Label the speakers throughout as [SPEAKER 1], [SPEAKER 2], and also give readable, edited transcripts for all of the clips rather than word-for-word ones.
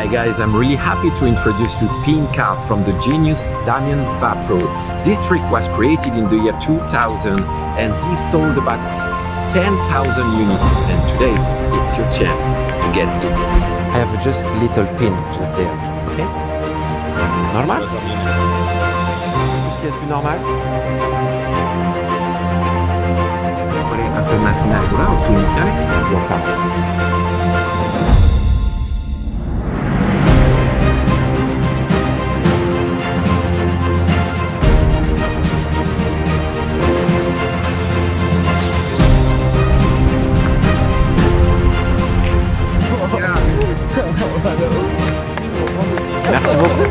[SPEAKER 1] guys, I'm really happy to introduce you pin card from the genius Damien Vappereau. This trick was created in the year 2000 and he sold about 10,000 units, and today it's your chance to get it. I have just little pin right there, okay? Normal? Tout ce qui est plus normal? ¿Puede hacerme sin altura o sus iniciales? Yo acá. Merci beaucoup.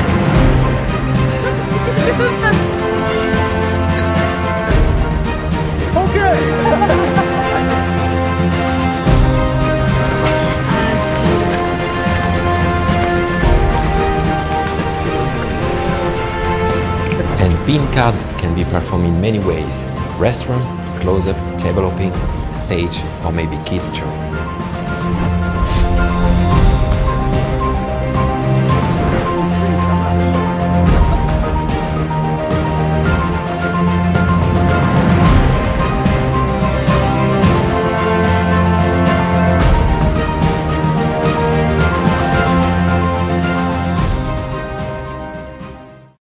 [SPEAKER 1] And pin card can be performed in many ways: restaurant, close-up, table hopping, stage, or maybe kids show.